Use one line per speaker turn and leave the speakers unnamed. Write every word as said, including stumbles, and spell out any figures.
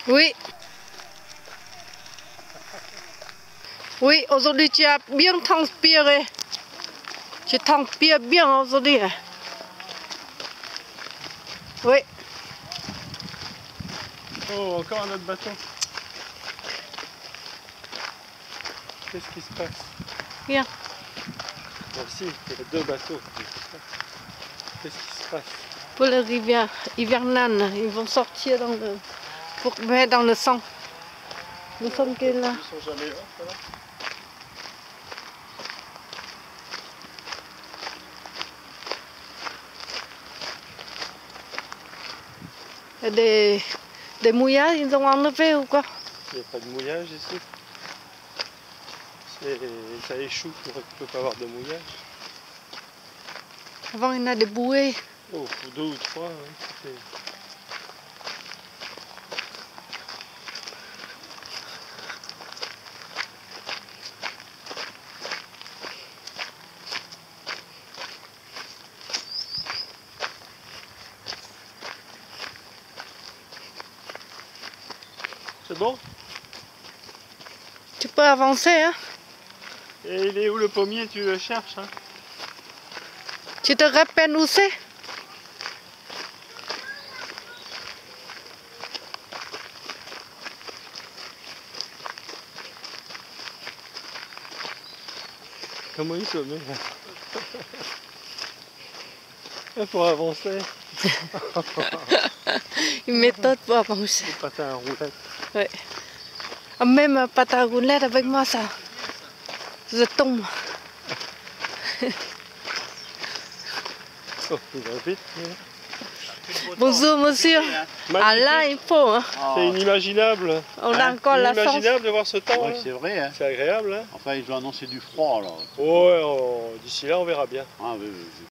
Oui. Oui, aujourd'hui tu as bien transpiré. Tu transpires bien aujourd'hui. Oui.
Oh, encore un autre bateau. Qu'est-ce qui se passe?
Rien.
Merci, il y a deux bateaux. Qu'est-ce qui se passe?
Pour les rivières hivernales, ils vont sortir dans le, pour mettre dans le sang. Le sang qui est là.
Ils sont jamais là, voilà.
Il y a des, des mouillages, ils ont enlevé ou quoi?
Il n'y a pas de mouillage ici. Ça échoue, il ne peut pas avoir de mouillage.
Avant, il y en a des bouées.
Oh, deux ou trois, hein. C'est bon?
Tu peux avancer, hein?
Et il est où le pommier? Tu le cherches, hein?
Tu te rappelles où c'est?
Comment il se met là? Il faut avancer.
Une méthode pour avancer.
Le patin à roulette.
Oui. Même un patin à roulette avec moi, ça. Je tombe.
Oh, il va vite.
Bonjour monsieur. Ah là, il faut. Hein.
C'est inimaginable.
On a encore la chance.
Inimaginable de voir ce temps.
Ouais,
hein.
c'est vrai. Hein.
C'est agréable. Hein.
Enfin, ils ont annoncé du froid alors.
Ouais, on- d'ici là, on verra bien.
Ah, oui, oui, oui.